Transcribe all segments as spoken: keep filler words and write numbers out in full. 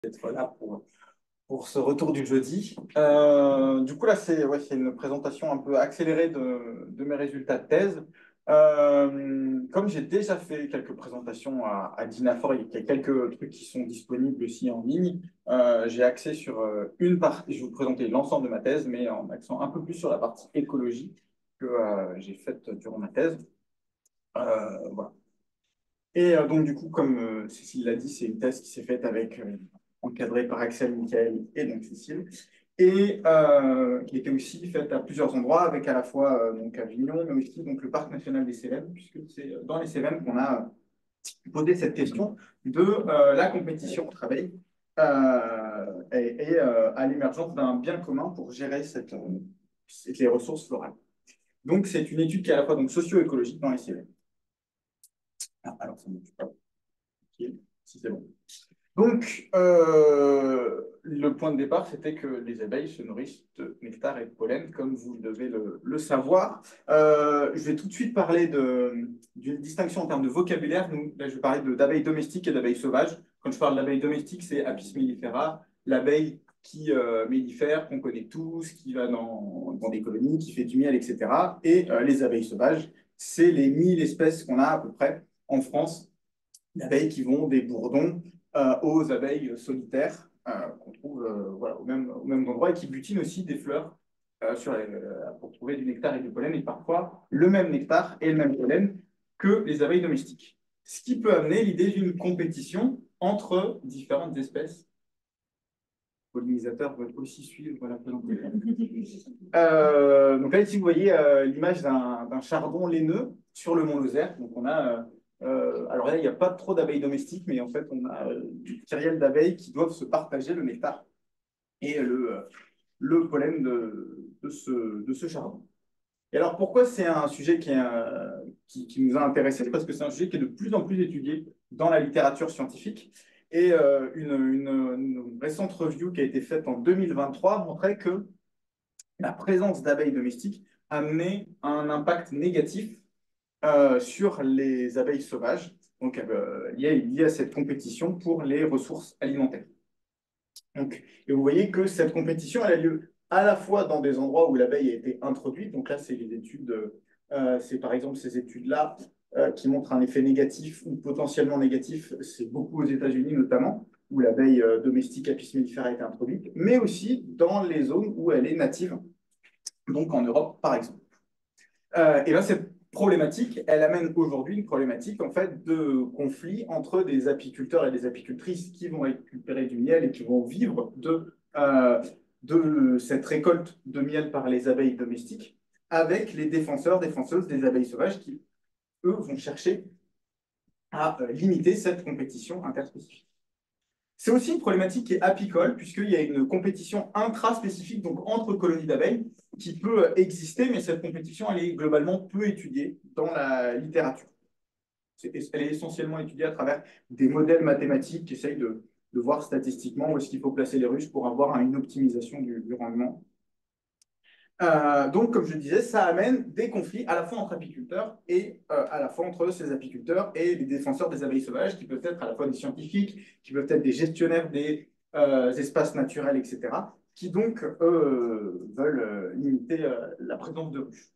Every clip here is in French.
D'être là pour, pour ce retour du jeudi. Euh, du coup, là, c'est ouais, c'est une présentation un peu accélérée de, de mes résultats de thèse. Euh, comme j'ai déjà fait quelques présentations à, à Dinafor, il y a quelques trucs qui sont disponibles aussi en ligne. Euh, j'ai axé sur euh, une partie, je vais vous présenter l'ensemble de ma thèse, mais en accent un peu plus sur la partie écologie que euh, j'ai faite durant ma thèse. Euh, voilà. Et euh, donc, du coup, comme euh, Cécile l'a dit, c'est une thèse qui s'est faite avec, euh, encadrée par Axel, Michael et donc Cécile, et euh, qui était aussi faite à plusieurs endroits, avec à la fois euh, donc Avignon, mais aussi donc, le Parc national des Cévennes, puisque c'est dans les Cévennes qu'on a euh, posé cette question de euh, la compétition au travail euh, et, et euh, à l'émergence d'un bien commun pour gérer cette, euh, cette- les ressources florales. Donc, c'est une étude qui est à la fois donc, socio-écologique dans les Cévennes. Ah, alors, ça ne marche pas. Ok, si c'est bon. Donc, euh, le point de départ, c'était que les abeilles se nourrissent de nectar et de pollen, comme vous devez le, le savoir. Euh, je vais tout de suite parler de- d'une distinction en termes de vocabulaire. Nous, là, je vais parler de- d'abeilles domestiques et d'abeilles sauvages. Quand je parle d'abeilles domestiques, c'est Apis mellifera, l'abeille qui euh, mellifère, qu'on connaît tous, qui va dans, dans des colonies, qui fait du miel, et cetera. Et euh, les abeilles sauvages, c'est les mille espèces qu'on a à peu près en France d'abeilles qui vont des bourdons euh, aux abeilles solitaires euh, qu'on trouve euh, voilà, au même, au même endroit et qui butinent aussi des fleurs euh, sur les- euh, pour trouver du nectar et du pollen et parfois le même nectar et le même pollen que les abeilles domestiques. Ce qui peut amener l'idée d'une compétition entre différentes espèces. Les pollinisateurs veulent aussi suivre la présentation. Euh, donc là, ici, vous voyez euh, l'image d'un d'un chardon laineux sur le mont Lozère. Donc on a, euh, euh, alors là, il n'y a pas trop d'abeilles domestiques, mais en fait, on a euh, une kyrielle d'abeilles qui doivent se partager le nectar et le, euh, le pollen de, de ce, de ce chardon. Et alors, pourquoi c'est un sujet qui, est, euh, qui, qui nous a intéressés? Parce que c'est un sujet qui est de plus en plus étudié dans la littérature scientifique. Et euh, une, une, une récente review qui a été faite en deux mille vingt-trois montrait que la présence d'abeilles domestiques amenait un impact négatif euh, sur les abeilles sauvages, donc euh, lié, lié à cette compétition pour les ressources alimentaires. Donc, et vous voyez que cette compétition elle a lieu à la fois dans des endroits où l'abeille a été introduite, donc là c'est les études, euh, c'est par exemple ces études-là euh, qui montrent un effet négatif ou potentiellement négatif, c'est beaucoup aux États-Unis notamment, où l'abeille euh, domestique Apis mellifera a été introduite, mais aussi dans les zones où elle est native, donc en Europe par exemple. Euh, et bien, cette problématique, elle amène aujourd'hui une problématique en fait de conflit entre des apiculteurs et des apicultrices qui vont récupérer du miel et qui vont vivre de, euh, de cette récolte de miel par les abeilles domestiques, avec les défenseurs, défenseuses des abeilles sauvages qui, eux, vont chercher à euh, limiter cette compétition interspécifique. C'est aussi une problématique qui est apicole, puisqu'il y a une compétition intraspécifique, donc entre colonies d'abeilles, qui peut exister, mais cette compétition, elle est globalement peu étudiée dans la littérature. C'est- Elle est essentiellement étudiée à travers des modèles mathématiques qui essayent de, de voir statistiquement où est-ce qu'il faut placer les ruches pour avoir une optimisation du, du rendement. Euh, donc, comme je disais, ça amène des conflits à la fois entre apiculteurs et euh, à la fois entre ces apiculteurs et les défenseurs des abeilles sauvages, qui peuvent être à la fois des scientifiques, qui peuvent être des gestionnaires des euh, espaces naturels, et cetera, qui donc, eux, veulent euh, limiter euh, la présence de ruches.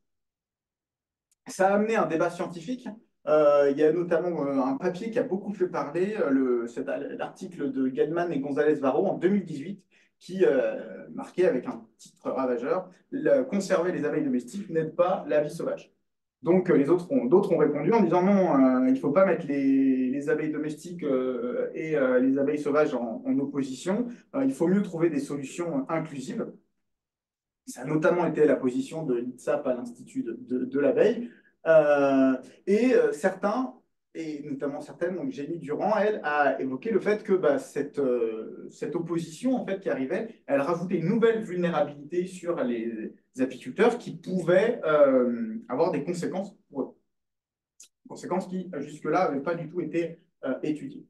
Ça a amené un débat scientifique. Euh, il y a notamment euh, un papier qui a beaucoup fait parler, euh, le, cet, l'article de Geldman et González-Varro en deux mille dix-huit, qui euh, marquait avec un titre ravageur le, conserver les abeilles domestiques n'aide pas la vie sauvage. Donc, euh, les autres ont, d'autres ont répondu en disant non, euh, il ne faut pas mettre les, les abeilles domestiques euh, et euh, les abeilles sauvages en, en opposition. Euh, il faut mieux trouver des solutions inclusives. Ça a notamment été la position de l'I T S A P à l'Institut de, de, de l'abeille. Euh, et euh, certains, et notamment certaines, donc Jenny Durand, elle, a évoqué le fait que bah, cette, euh, cette opposition en fait, qui arrivait, elle rajoutait une nouvelle vulnérabilité sur les apiculteurs qui pouvaient euh, avoir des conséquences pour eux. Conséquences qui, jusque-là, n'avaient pas du tout été euh, étudiées.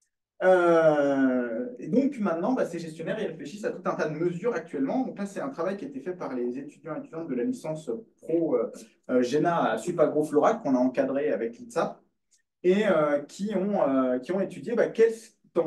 Euh, et donc maintenant, bah, ces gestionnaires ils réfléchissent à tout un tas de mesures actuellement. Donc là, c'est un travail qui a été fait par les étudiants et étudiantes de la licence pro euh, euh, GENA à Supagroflorac qu'on a encadré avec l'I T S A P et euh, qui, ont, euh, qui ont étudié bah, quelles dans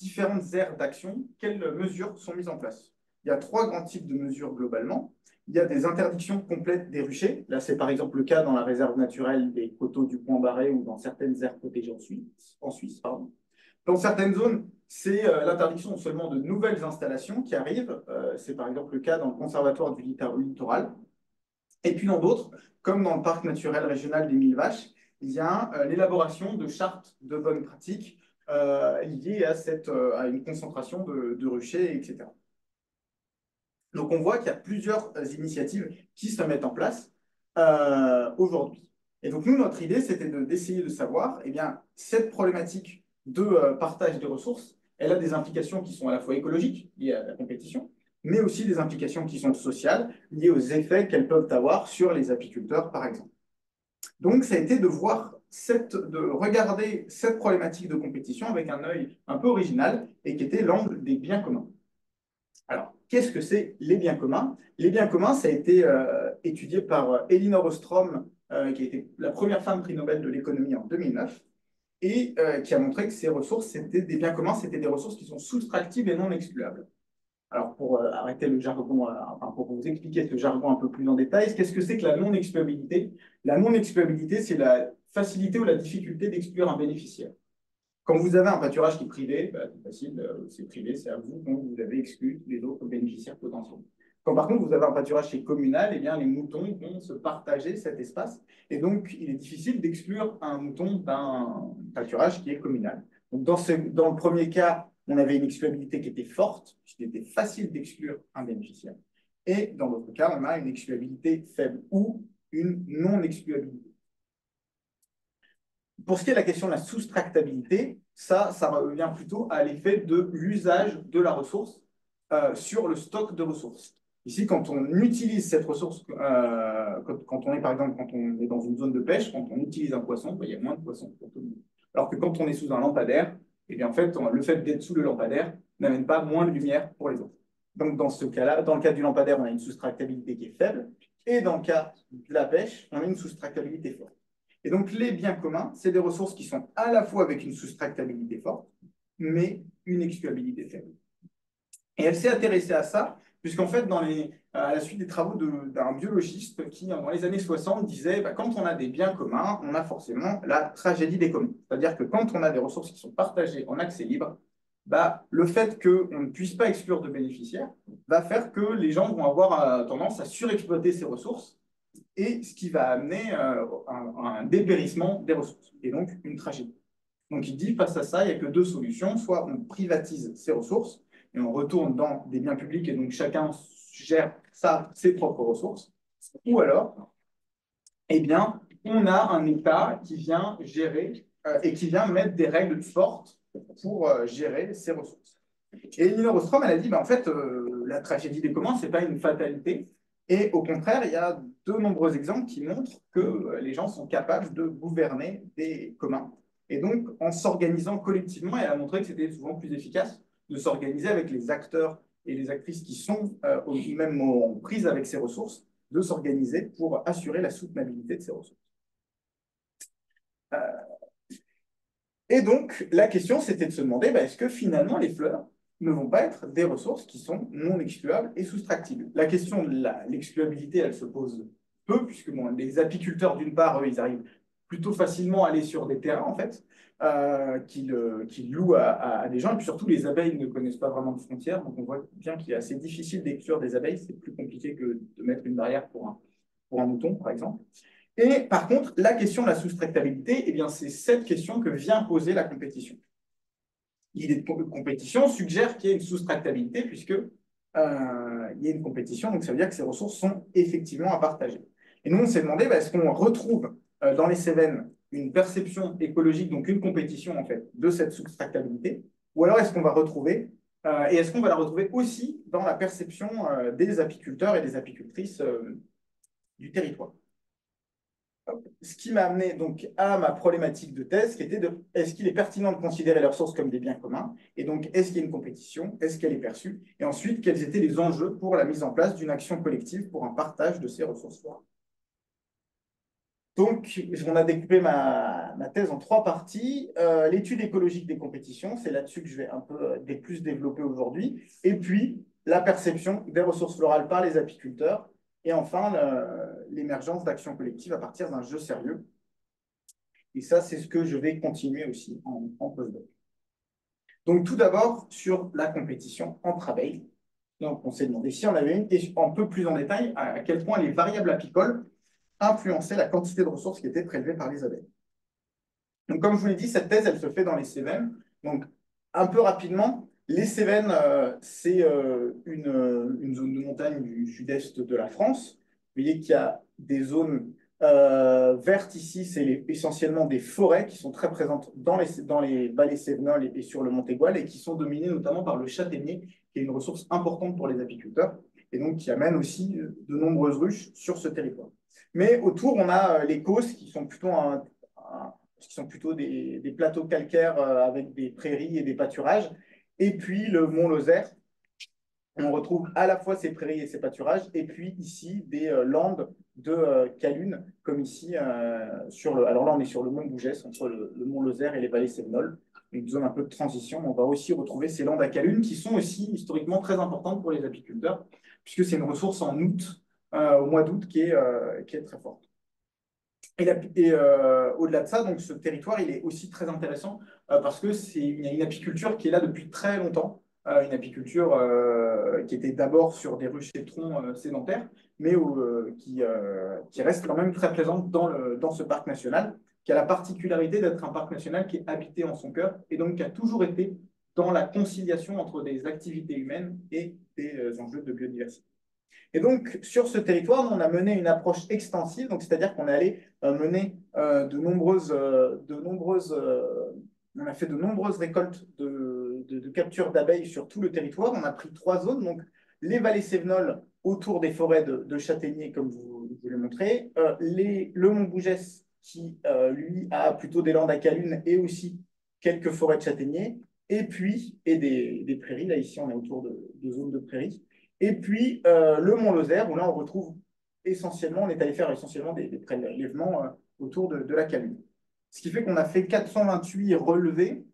différentes aires d'action, quelles mesures sont mises en place? Il y a trois grands types de mesures globalement. Il y a des interdictions complètes des ruchers. Là, c'est par exemple le cas dans la réserve naturelle des coteaux du Point-Barré ou dans certaines aires protégées en Suisse. En Suisse pardon. Dans certaines zones, c'est euh, l'interdiction seulement de nouvelles installations qui arrivent. Euh, c'est par exemple le cas dans le conservatoire du littoral. Et puis dans d'autres, comme dans le parc naturel régional des Mille Vaches, il y a euh, l'élaboration de chartes de bonnes pratiques euh, liées à, cette, euh, à une concentration de, de ruchers, et cetera. Donc on voit qu'il y a plusieurs euh, initiatives qui se mettent en place euh, aujourd'hui. Et donc nous, notre idée, c'était d'essayer de, de savoir, eh bien, cette problématique de euh, partage des ressources, elle a des implications qui sont à la fois écologiques, liées à la compétition, mais aussi des implications qui sont sociales, liées aux effets qu'elles peuvent avoir sur les apiculteurs, par exemple. Donc, ça a été de voir, cette, de regarder cette problématique de compétition avec un œil un peu original et qui était l'angle des biens communs. Alors, qu'est-ce que c'est les biens communs? Les biens communs, ça a été euh, étudié par Elinor Ostrom, euh, qui a été la première femme prix Nobel de l'économie en deux mille neuf, et euh, qui a montré que ces ressources, c'était des biens communs, c'était des ressources qui sont soustractives et non excluables. Alors, pour euh, arrêter le jargon, euh, enfin, pour vous expliquer ce jargon un peu plus en détail, qu'est-ce que c'est que la non-excluabilité? La non-excluabilité, c'est la facilité ou la difficulté d'exclure un bénéficiaire. Quand vous avez un pâturage qui est privé, bah, c'est facile, euh, c'est privé, c'est à vous, donc vous avez exclu les autres bénéficiaires potentiels. Quand par contre vous avez un pâturage qui est communal, eh bien, les moutons vont se partager cet espace, et donc il est difficile d'exclure un mouton d'un pâturage qui est communal. Donc dans, ce, dans le premier cas, on avait une excluabilité qui était forte, puisqu'il était facile d'exclure un bénéficiaire, et dans l'autre cas, on a une excluabilité faible ou une non-excluabilité. Pour ce qui est de la question de la soustractabilité, ça, ça revient plutôt à l'effet de l'usage de la ressource euh, sur le stock de ressources. Ici, quand on utilise cette ressource, euh, quand, quand, on est par exemple, quand on est dans une zone de pêche, quand on utilise un poisson, ben, il y a moins de poissons pour tout le monde. Alors que quand on est sous un lampadaire, eh bien, en fait, on, le fait d'être sous le lampadaire n'amène pas moins de lumière pour les autres. Donc, dans ce cas-là, dans le cas du lampadaire, on a une soustractabilité qui est faible, et dans le cas de la pêche, on a une soustractabilité forte. Et donc, les biens communs, c'est des ressources qui sont à la fois avec une soustractabilité forte, mais une excluabilité faible. Et elle s'est intéressée à ça, puisqu'en fait, dans les, à la suite des travaux d'un biologiste qui, dans les années soixante, disait bah, quand on a des biens communs, on a forcément la tragédie des communs. C'est-à-dire que quand on a des ressources qui sont partagées en accès libre, bah, le fait qu'on ne puisse pas exclure de bénéficiaires va faire que les gens vont avoir euh, tendance à surexploiter ces ressources, et ce qui va amener euh, un, un dépérissement des ressources, et donc une tragédie. Donc il dit, face à ça, il n'y a que deux solutions. Soit on privatise ces ressources, et on retourne dans des biens publics, et donc chacun gère ça, ses propres ressources. Ou alors, eh bien, on a un État qui vient gérer euh, et qui vient mettre des règles fortes pour euh, gérer ces ressources. Et Elinor Ostrom, elle a dit, bah, en fait, euh, la tragédie des communs, ce n'est pas une fatalité. Et au contraire, il y a de nombreux exemples qui montrent que euh, les gens sont capables de gouverner des communs. Et donc, en s'organisant collectivement, elle a montré que c'était souvent plus efficace de s'organiser avec les acteurs et les actrices qui sont euh, même en prise avec ces ressources, de s'organiser pour assurer la soutenabilité de ces ressources. Euh, et donc, la question, c'était de se demander, bah, est-ce que finalement, les fleurs ne vont pas être des ressources qui sont non excluables et soustractibles? La question de l'excluabilité, elle se pose peu, puisque bon, les apiculteurs, d'une part, eux, ils arrivent plutôt facilement à aller sur des terrains, en fait, euh, qu'ils euh, qu'ils louent à, à, à des gens. Et puis surtout, les abeilles ne connaissent pas vraiment de frontières, donc on voit bien qu'il est assez difficile d'exclure des abeilles. C'est plus compliqué que de mettre une barrière pour un, pour un mouton, par exemple. Et par contre, la question de la soustractabilité, eh bien, c'est cette question que vient poser la compétition. L'idée de compétition suggère qu'il y a une soustractabilité puisque euh, il y a une compétition, donc ça veut dire que ces ressources sont effectivement à partager. Et nous, on s'est demandé, bah, est-ce qu'on retrouve euh, dans les Cévennes une perception écologique, donc une compétition en fait, de cette soustractabilité, ou alors est-ce qu'on va retrouver, euh, et est-ce qu'on va la retrouver aussi dans la perception euh, des apiculteurs et des apicultrices euh, du territoire? Ce qui m'a amené donc à ma problématique de thèse, qui était de est-ce qu'il est pertinent de considérer leurs sources comme des biens communs? Et donc, est-ce qu'il y a une compétition? Est-ce qu'elle est perçue? Et ensuite, quels étaient les enjeux pour la mise en place d'une action collective pour un partage de ces ressources-là? Donc, on a découpé ma, ma thèse en trois parties. Euh, l'étude écologique des compétitions, c'est là-dessus que je vais un peu euh, des plus développer aujourd'hui. Et puis, la perception des ressources florales par les apiculteurs. Et enfin, l'émergence d'actions collectives à partir d'un jeu sérieux. Et ça, c'est ce que je vais continuer aussi en, en postdoc. Donc, tout d'abord, sur la compétition entre abeilles. Donc, on s'est demandé si on avait une, et un peu plus en détail, à quel point les variables apicoles influençaient la quantité de ressources qui étaient prélevées par les abeilles. Donc, comme je vous l'ai dit, cette thèse, elle se fait dans les Cévennes. Donc, un peu rapidement, les Cévennes, euh, c'est euh, une, une zone de montagne du sud-est de la France. Vous voyez qu'il y a des zones euh, vertes ici, c'est essentiellement des forêts qui sont très présentes dans les, dans les vallées cévenoles et, et sur le Montégoal et qui sont dominées notamment par le châtaignier, qui est une ressource importante pour les apiculteurs et donc qui amène aussi de nombreuses ruches sur ce territoire. Mais autour, on a euh, les Causses qui sont plutôt un, un qui sont plutôt des, des plateaux calcaires euh, avec des prairies et des pâturages. Et puis le mont Lozère, on retrouve à la fois ces prairies et ces pâturages, et puis ici des euh, landes de euh, Calune, comme ici euh, sur le. Alors là, on est sur le mont Bougès, entre le, le mont Lozère et les vallées cévenoles, une zone un peu de transition. On va aussi retrouver ces landes à Calune qui sont aussi historiquement très importantes pour les apiculteurs, puisque c'est une ressource en août, euh, au mois d'août, qui, euh, qui est très forte. Et, et euh, au-delà de ça, donc, ce territoire, il est aussi très intéressant euh, parce que c'est une, une apiculture qui est là depuis très longtemps, euh, une apiculture euh, qui était d'abord sur des ruches et troncs euh, sédentaires, mais euh, qui, euh, qui reste quand même très présente dans, le, dans ce parc national, qui a la particularité d'être un parc national qui est habité en son cœur et donc qui a toujours été dans la conciliation entre des activités humaines et des euh, enjeux de biodiversité. Et donc, sur ce territoire, on a mené une approche extensive, donc c'est-à-dire qu'on est allé euh, mener euh, de nombreuses, euh, de nombreuses euh, on a fait de nombreuses récoltes de, de, de capture d'abeilles sur tout le territoire. On a pris trois zones, donc les vallées cévenoles autour des forêts de, de châtaigniers, comme vous, je vous l'ai montré, euh, les, le mont Bougès, qui euh, lui a plutôt des landes à calune et aussi quelques forêts de châtaigniers, et puis et des, des prairies. Là, ici, on est autour de, de zones de prairies. Et puis euh, le mont Lozère, où là, on retrouve essentiellement, on est allé faire essentiellement des, des prélèvements euh, autour de, de la calune. Ce qui fait qu'on a fait quatre cent vingt-huit relevés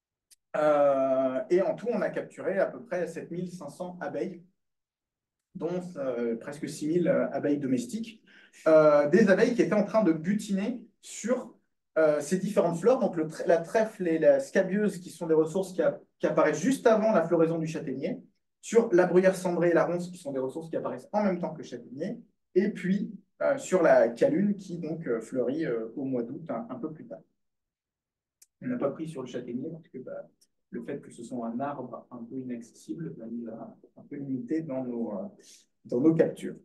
euh, et en tout, on a capturé à peu près sept mille cinq cents abeilles, dont euh, presque six mille euh, abeilles domestiques. Euh, des abeilles qui étaient en train de butiner sur euh, ces différentes fleurs, donc le, la trèfle et la scabieuse, qui sont des ressources qui, a, qui apparaissent juste avant la floraison du châtaignier, sur la bruyère cendrée et la ronce, qui sont des ressources qui apparaissent en même temps que le châtaignier, et puis euh, sur la calune, qui donc euh, fleurit euh, au mois d'août, un, un peu plus tard. On n'a pas pris sur le châtaignier parce que bah, le fait que ce soit un arbre un peu inaccessible va nous a un peu limité dans nos, euh, dans nos captures.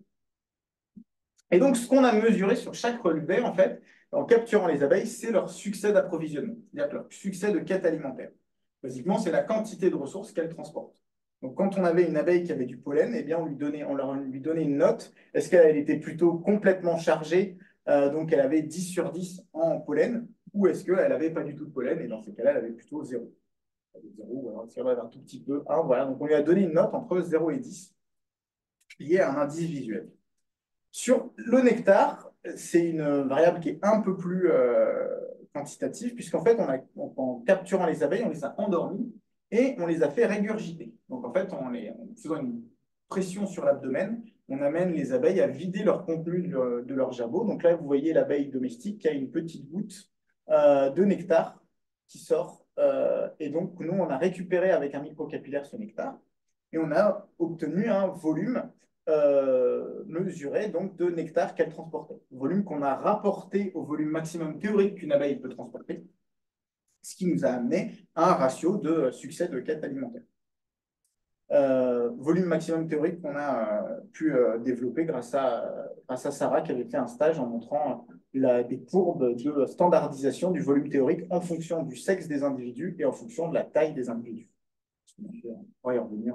Et donc, ce qu'on a mesuré sur chaque relevé, en fait, en capturant les abeilles, c'est leur succès d'approvisionnement, c'est-à-dire leur succès de quête alimentaire. Basiquement, c'est la quantité de ressources qu'elle transporte. Donc, quand on avait une abeille qui avait du pollen, eh bien, on lui donnait, on leur, lui donnait une note. Est-ce qu'elle était plutôt complètement chargée, euh, donc elle avait dix sur dix en pollen, ou est-ce qu'elle n'avait pas du tout de pollen, et dans ces cas-là, elle avait plutôt zéro. zéro, alors si elle avait un tout petit peu, un, voilà. Donc, on lui a donné une note entre zéro et dix, liée à un indice visuel. Sur le nectar, c'est une variable qui est un peu plus euh, quantitative, puisqu'en fait, on a, en, en capturant les abeilles, on les a endormies et on les a fait régurgiter. Donc, en fait, en, les, en faisant une pression sur l'abdomen, on amène les abeilles à vider leur contenu de leur, de leur jabot. Donc là, vous voyez l'abeille domestique qui a une petite goutte euh, de nectar qui sort. Euh, et donc, nous, on a récupéré avec un microcapillaire ce nectar et on a obtenu un volume euh, mesuré donc, de nectar qu'elle transportait. Volume qu'on a rapporté au volume maximum théorique qu'une abeille peut transporter, ce qui nous a amené à un ratio de succès de quête alimentaire. Euh, volume maximum théorique qu'on a euh, pu euh, développer grâce à, grâce à Sarah qui avait fait un stage en montrant la, des courbes de standardisation du volume théorique en fonction du sexe des individus et en fonction de la taille des individus. On va y revenir.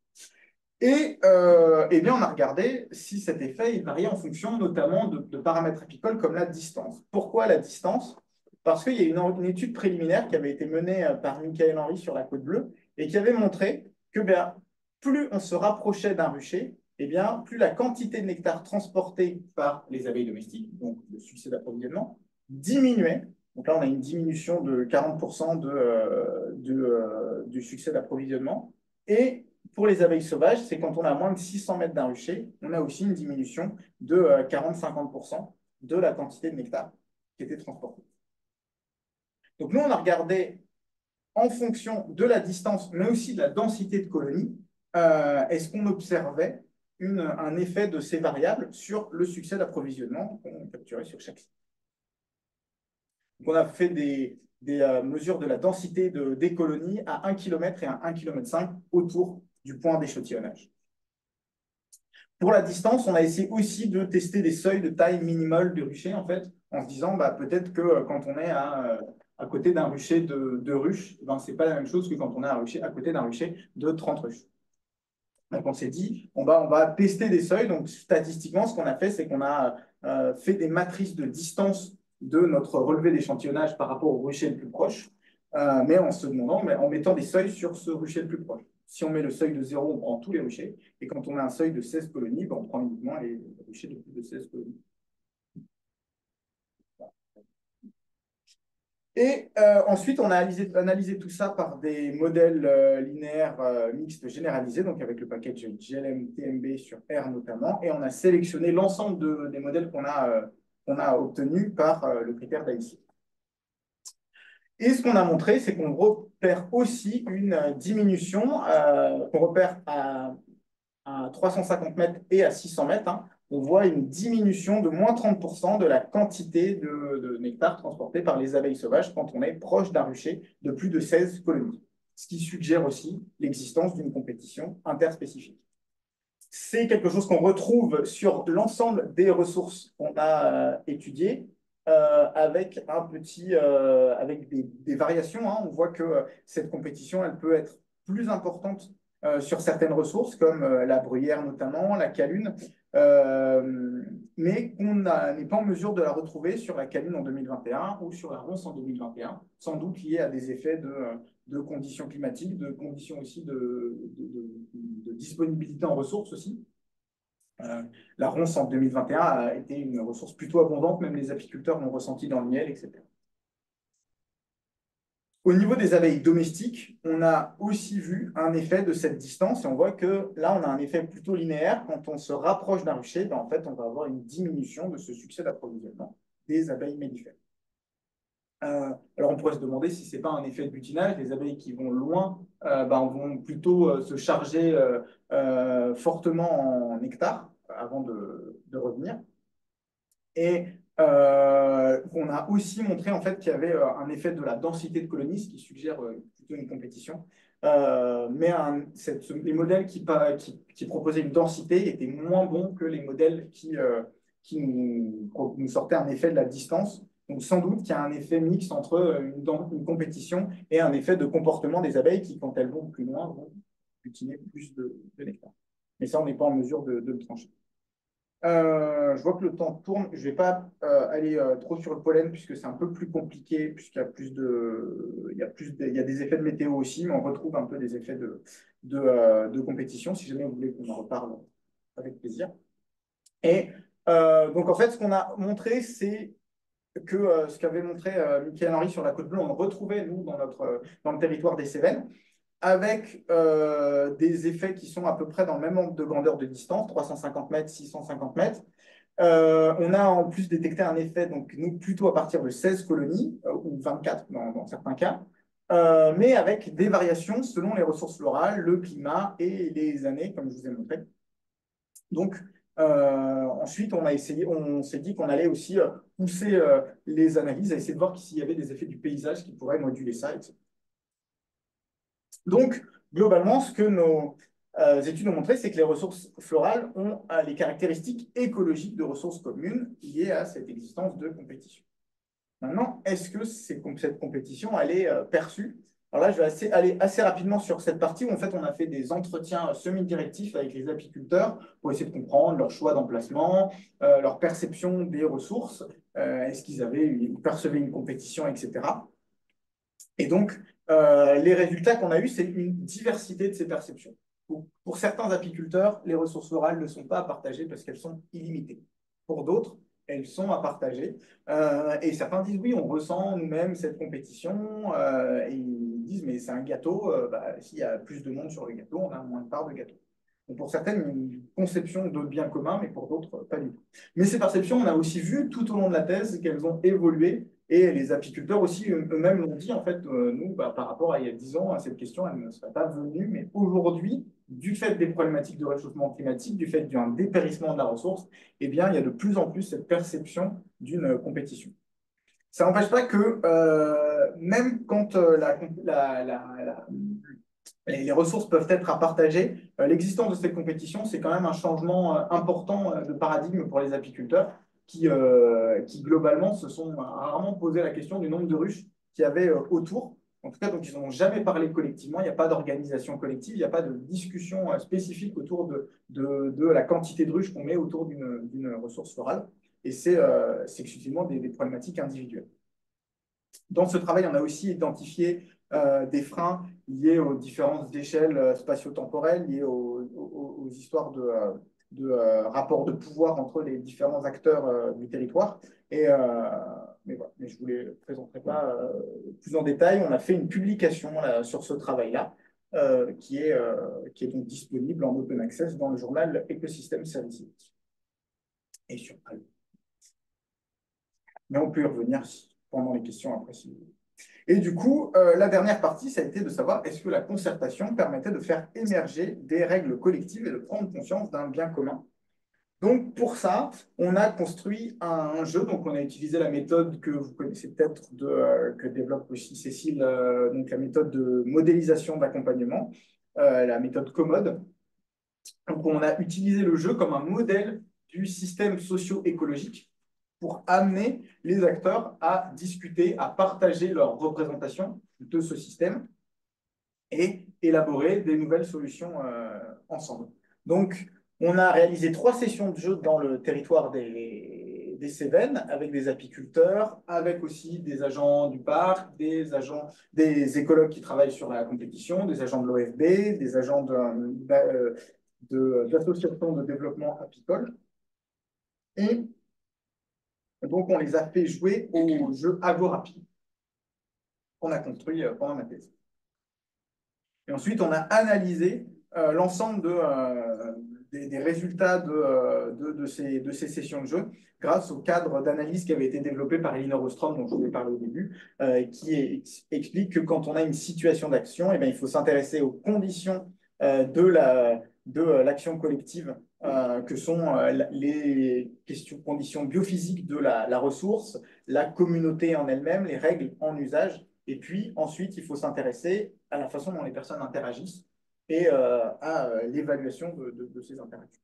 Et euh, eh bien, on a regardé si cet effet il variait en fonction notamment de, de paramètres apicoles comme la distance. Pourquoi la distance? Parce qu'il y a une, une étude préliminaire qui avait été menée par Michael Henry sur la Côte Bleue et qui avait montré que bien, plus on se rapprochait d'un rucher, eh bien, plus la quantité de nectar transportée par les abeilles domestiques, donc le succès d'approvisionnement, diminuait. Donc là, on a une diminution de quarante pour cent de, euh, de, euh, du succès d'approvisionnement. Et pour les abeilles sauvages, c'est quand on a moins de six cents mètres d'un rucher, on a aussi une diminution de euh, quarante à cinquante pour cent de la quantité de nectar qui était transportée. Donc nous, on a regardé en fonction de la distance, mais aussi de la densité de colonies, euh, est-ce qu'on observait une, un effet de ces variables sur le succès d'approvisionnement qu'on capturait sur chaque site. Donc on a fait des, des euh, mesures de la densité de, des colonies à un kilomètre et à un kilomètre cinq autour du point d'échantillonnage. Pour la distance, on a essayé aussi de tester des seuils de taille minimale de rucher, en fait, en se disant bah, peut-être que euh, quand on est à, à côté d'un rucher de, de ruches, ben, ce n'est pas la même chose que quand on est à, rucher, à côté d'un rucher de trente ruches. Donc on s'est dit, on va, on va tester des seuils. Donc statistiquement, ce qu'on a fait, c'est qu'on a euh, fait des matrices de distance de notre relevé d'échantillonnage par rapport au rucher le plus proche, euh, mais en se demandant, mais en mettant des seuils sur ce rucher le plus proche. Si on met le seuil de zéro, on prend tous les ruchers. Et quand on a un seuil de seize colonies, ben, on prend uniquement les ruchers de plus de seize colonies. Et euh, ensuite, on a analysé, analysé tout ça par des modèles euh, linéaires euh, mixtes généralisés, donc avec le package G L M T M B sur R notamment, et on a sélectionné l'ensemble de, des modèles qu'on a, euh, qu'on a obtenus par euh, le critère d'A I C. Et ce qu'on a montré, c'est qu'on repère aussi une diminution, euh, qu'on repère à, à trois cent cinquante mètres et à six cents mètres, hein, on voit une diminution de moins trente pour cent de la quantité de, de nectar transporté par les abeilles sauvages quand on est proche d'un rucher de plus de seize colonies, ce qui suggère aussi l'existence d'une compétition interspécifique. C'est quelque chose qu'on retrouve sur l'ensemble des ressources qu'on a euh, étudiées, euh, avec, un petit, euh, avec des, des variations. Hein. On voit que euh, cette compétition, elle peut être plus importante euh, sur certaines ressources, comme euh, la bruyère notamment, la calune, euh, mais qu'on n'est pas en mesure de la retrouver sur la calune en deux mille vingt et un ou sur la ronce en deux mille vingt et un, sans doute lié à des effets de, de conditions climatiques, de conditions aussi de, de, de, de disponibilité en ressources aussi. Euh, la ronce en deux mille vingt et un a été une ressource plutôt abondante, même les apiculteurs l'ont ressenti dans le miel, et cetera. Au niveau des abeilles domestiques, on a aussi vu un effet de cette distance et on voit que là, on a un effet plutôt linéaire. Quand on se rapproche d'un rucher, ben, en fait, on va avoir une diminution de ce succès d'approvisionnement des abeilles mellifères. Euh, alors, on pourrait se demander si ce n'est pas un effet de butinage. Les abeilles qui vont loin euh, ben, vont plutôt euh, se charger euh, euh, fortement en nectar avant de, de revenir. Et euh, on a aussi montré en fait qu'il y avait euh, un effet de la densité de colonies, ce qui suggère euh, plutôt une compétition. Euh, mais un, cette, les modèles qui, qui, qui proposaient une densité étaient moins bons que les modèles qui, euh, qui nous, nous sortaient un effet de la distance. Donc sans doute qu'il y a un effet mixte entre une, une compétition et un effet de comportement des abeilles qui, quand elles vont plus loin, vont butiner plus de, de nectar. Mais ça, on n'est pas en mesure de, de le trancher. Euh, je vois que le temps tourne. Je ne vais pas euh, aller euh, trop sur le pollen puisque c'est un peu plus compliqué, puisqu'il y a plus de, il y a plus de, il y a des effets de météo aussi, mais on retrouve un peu des effets de, de, euh, de compétition. Si jamais vous voulez qu'on en reparle, avec plaisir. Et euh, donc en fait, ce qu'on a montré, c'est que euh, ce qu'avait montré euh, Michael Henry sur la Côte Bleue, on le retrouvait nous dans notre dans le territoire des Cévennes, avec euh, des effets qui sont à peu près dans le même ordre de grandeur de distance, trois cent cinquante mètres, six cent cinquante mètres. Euh, on a en plus détecté un effet, donc nous, plutôt à partir de seize colonies, euh, ou vingt-quatre dans, dans certains cas, euh, mais avec des variations selon les ressources florales, le climat et les années, comme je vous ai montré. Donc, euh, ensuite, on a essayé, on s'est dit qu'on allait aussi euh, pousser euh, les analyses, à essayer de voir s'il y avait des effets du paysage qui pourraient moduler ça, et cetera. Donc, globalement, ce que nos euh, études ont montré, c'est que les ressources florales ont euh, les caractéristiques écologiques de ressources communes liées à cette existence de compétition. Maintenant, est-ce que cette compétition, elle est euh, perçue? Alors là, je vais assez, aller assez rapidement sur cette partie où en fait, on a fait des entretiens semi-directifs avec les apiculteurs pour essayer de comprendre leur choix d'emplacement, euh, leur perception des ressources, euh, est-ce qu'ils avaient, ils percevaient une compétition, et cetera. Et donc, euh, les résultats qu'on a eus, c'est une diversité de ces perceptions. Pour, pour certains apiculteurs, les ressources florales ne sont pas à partager parce qu'elles sont illimitées. Pour d'autres, elles sont à partager. Euh, et certains disent oui, on ressent nous-mêmes cette compétition. Euh, et ils disent mais c'est un gâteau, euh, bah, s'il y a plus de monde sur le gâteau, on a moins de part de gâteau. Donc pour certaines, une conception de bien commun, mais pour d'autres, pas du tout. Mais ces perceptions, on a aussi vu tout au long de la thèse qu'elles ont évolué. Et les apiculteurs aussi eux-mêmes l'ont dit, en fait, euh, nous, bah, par rapport à il y a dix ans, à cette question, elle ne serait pas venue. Mais aujourd'hui, du fait des problématiques de réchauffement climatique, du fait d'un dépérissement de la ressource, eh bien, il y a de plus en plus cette perception d'une compétition. Ça n'empêche pas que euh, même quand euh, la, la, la, la, les ressources peuvent être à partager, euh, l'existence de cette compétition, c'est quand même un changement euh, important euh, de paradigme pour les apiculteurs qui, euh, qui, globalement, se sont rarement posé la question du nombre de ruches qu'il y avait euh, autour. En tout cas, donc, ils n'ont jamais parlé collectivement, il n'y a pas d'organisation collective, il n'y a pas de discussion euh, spécifique autour de, de, de la quantité de ruches qu'on met autour d'une ressource florale. Et c'est euh, exclusivement des, des problématiques individuelles. Dans ce travail, on a aussi identifié euh, des freins liés aux différentes échelles euh, spatio-temporelles, liés aux, aux, aux histoires de, euh, de euh, rapports de pouvoir entre les différents acteurs euh, du territoire. Et, euh, mais, voilà, mais je ne vous les présenterai pas euh, plus en détail. On a fait une publication là, sur ce travail-là, euh, qui, est, euh, qui est donc disponible en open access dans le journal Ecosystem Services. Et sur Mais on peut y revenir pendant les questions après. Si vous voulez. Et du coup, euh, la dernière partie, ça a été de savoir est-ce que la concertation permettait de faire émerger des règles collectives et de prendre conscience d'un bien commun. Donc, pour ça, on a construit un jeu. Donc, on a utilisé la méthode que vous connaissez peut-être, de, euh, que développe aussi Cécile, euh, donc la méthode de modélisation d'accompagnement, euh, la méthode Commode. Donc, on a utilisé le jeu comme un modèle du système socio-écologique pour amener les acteurs à discuter, à partager leur représentation de ce système et élaborer des nouvelles solutions euh, ensemble. Donc, on a réalisé trois sessions de jeu dans le territoire des, des Cévennes avec des apiculteurs, avec aussi des agents du parc, des agents, des écologues qui travaillent sur la compétition, des agents de l'O F B, des agents de, de, d'associations de développement apicole. Et donc, on les a fait jouer au jeu Agorapy qu'on a construit pendant ma thèse. Et ensuite, on a analysé euh, l'ensemble de, euh, des, des résultats de, de, de, ces, de ces sessions de jeu grâce au cadre d'analyse qui avait été développé par Elinor Ostrom, dont je vous ai parlé au début, euh, qui est, explique que quand on a une situation d'action, eh bien, il faut s'intéresser aux conditions euh, de la, de l'action collective, euh, que sont euh, les questions, conditions biophysiques de la, la ressource, la communauté en elle-même, les règles en usage. Et puis ensuite, il faut s'intéresser à la façon dont les personnes interagissent et euh, à euh, l'évaluation de, de, de, ces interactions.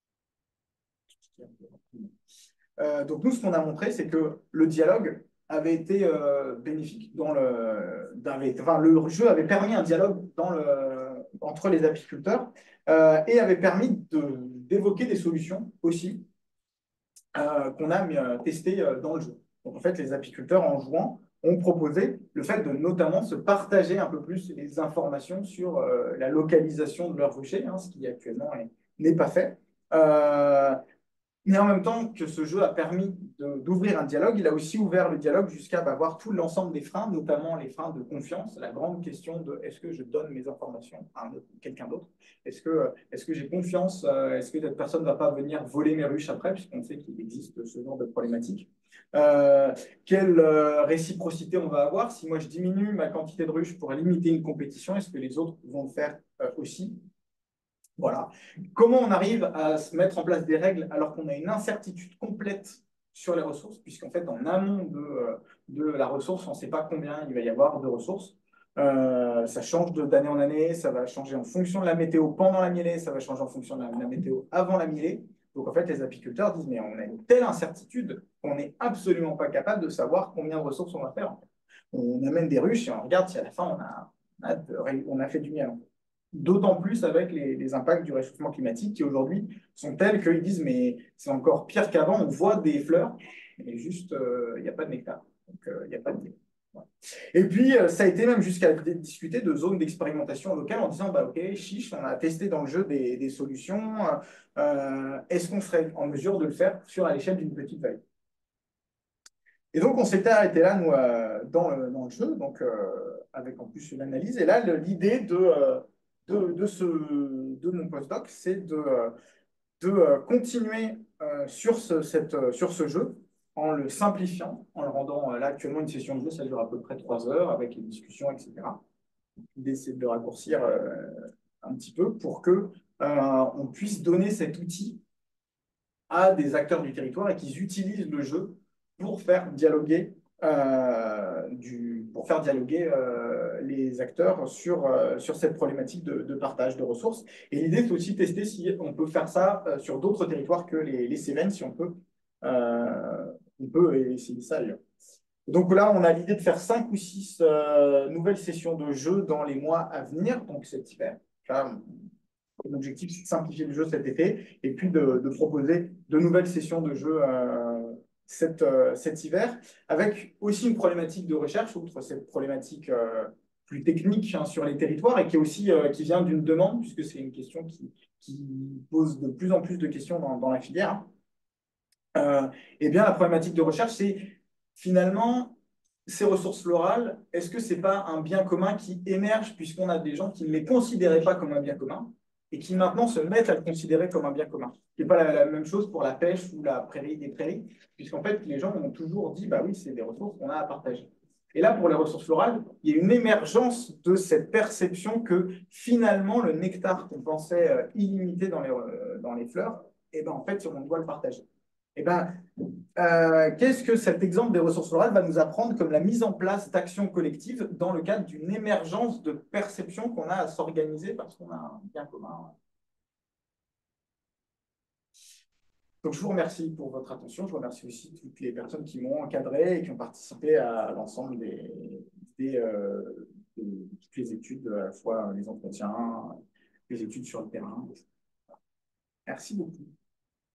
Euh, donc nous, ce qu'on a montré, c'est que le dialogue avait été euh, bénéfique. Dans le, enfin, le jeu avait permis un dialogue dans le, entre les apiculteurs euh, et avait permis d'évoquer des solutions aussi euh, qu'on a euh, testées euh, dans le jeu. Donc en fait, les apiculteurs, en jouant, ont proposé le fait de notamment se partager un peu plus les informations sur euh, la localisation de leur rucher, hein, ce qui actuellement n'est pas fait. Euh, mais en même temps que ce jeu a permis d'ouvrir un dialogue, il a aussi ouvert le dialogue jusqu'à bah, voir tout l'ensemble des freins, notamment les freins de confiance, la grande question de est-ce que je donne mes informations à quelqu'un d'autre? Est-ce que, est -ce que j'ai confiance? Est-ce que cette personne ne va pas venir voler mes ruches après, puisqu'on sait qu'il existe ce genre de problématique? Euh, quelle euh, réciprocité on va avoir? Si moi je diminue ma quantité de ruches pour limiter une compétition, est-ce que les autres vont le faire euh, aussi? Voilà. Comment on arrive à se mettre en place des règles alors qu'on a une incertitude complète sur les ressources, puisqu'en fait, en amont de, de la ressource, on ne sait pas combien il va y avoir de ressources. Euh, ça change d'année en année, ça va changer en fonction de la météo pendant la mielée, ça va changer en fonction de la, la météo avant la mielée. Donc, en fait, les apiculteurs disent, mais on a une telle incertitude qu'on n'est absolument pas capable de savoir combien de ressources on va faire. En fait. On amène des ruches et on regarde si à la fin, on a, on a, de, on a fait du miel. En fait. D'autant plus avec les, les impacts du réchauffement climatique qui aujourd'hui sont tels qu'ils disent mais c'est encore pire qu'avant, on voit des fleurs, mais juste il euh, n'y a pas de nectar, donc il euh, n'y a pas de miel. Et puis, euh, ça a été même jusqu'à d- discuter de zones d'expérimentation locale en disant, bah, OK, chiche, on a testé dans le jeu des, des solutions. Euh, est-ce qu'on serait en mesure de le faire sur à l'échelle d'une petite vallée? Et donc, on s'était arrêté là, nous, euh, dans le, dans le jeu, donc, euh, avec en plus une analyse. Et là, le- l'idée de, euh, de, de, ce, de mon postdoc, c'est de, euh, de euh, continuer euh, sur ce, cette, euh, sur ce jeu en le simplifiant, en le rendant, euh, là, actuellement, une session de jeu, ça dure à peu près trois heures avec les discussions, et cetera. D'essayer de le raccourcir euh, un petit peu pour que euh, on puisse donner cet outil à des acteurs du territoire et qu'ils utilisent le jeu pour faire dialoguer, euh, du, pour faire dialoguer euh, les acteurs sur, euh, sur cette problématique de, de partage de ressources. Et l'idée, c'est aussi de tester si on peut faire ça euh, sur d'autres territoires que les, les Cévennes, si on peut. Euh, on peut essayer ça ailleurs. Donc là, on a l'idée de faire cinq ou six euh, nouvelles sessions de jeu dans les mois à venir, donc cet hiver. Là, l'objectif, c'est de simplifier le jeu cet été et puis de, de proposer de nouvelles sessions de jeu euh, cet, euh, cet hiver, avec aussi une problématique de recherche, outre cette problématique euh, plus technique hein, sur les territoires et qui, est aussi, euh, qui vient d'une demande, puisque c'est une question qui, qui pose de plus en plus de questions dans, dans la filière. Euh, eh bien, la problématique de recherche, c'est finalement ces ressources florales, est-ce que ce n'est pas un bien commun qui émerge puisqu'on a des gens qui ne les considéraient pas comme un bien commun et qui maintenant se mettent à le considérer comme un bien commun. Ce n'est pas la, la même chose pour la pêche ou la prairie des prairies, puisqu'en fait, les gens ont toujours dit, bah oui, c'est des ressources qu'on a à partager. Et là, pour les ressources florales, il y a une émergence de cette perception que finalement, le nectar qu'on pensait euh, illimité dans les, euh, dans les fleurs, eh ben, en fait, on doit le partager. Eh ben, euh, qu'est-ce que cet exemple des ressources florales va nous apprendre comme la mise en place d'actions collectives dans le cadre d'une émergence de perception qu'on a à s'organiser parce qu'on a un bien commun? Donc, je vous remercie pour votre attention. Je remercie aussi toutes les personnes qui m'ont encadré et qui ont participé à l'ensemble des, des, euh, de toutes les études, à la fois les entretiens, les études sur le terrain. Merci beaucoup.